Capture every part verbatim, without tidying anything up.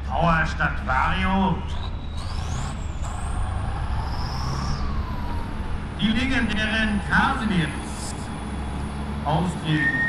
Power statt Vario. Die legendären Casimirs austreten.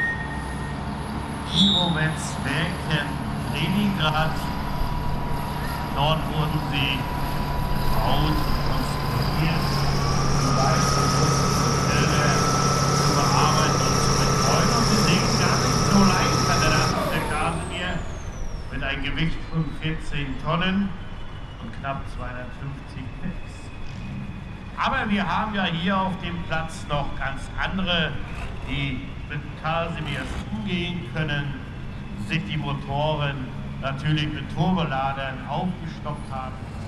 Irovets Werken Leningrad. Dort wurden sie gebaut, konstruiert, um weitere Modelle zu bearbeiten und zu betreuen. Und sie sehen gar nicht so leicht an der Last der Casimir mit einem Gewicht von vierzehn Tonnen und knapp zweihundertfünfzig Picks. Aber wir haben ja hier auf dem Platz noch ganz andere, die mit Casimirs umgehen können, sich die Motoren natürlich mit Turboladern aufgestockt haben.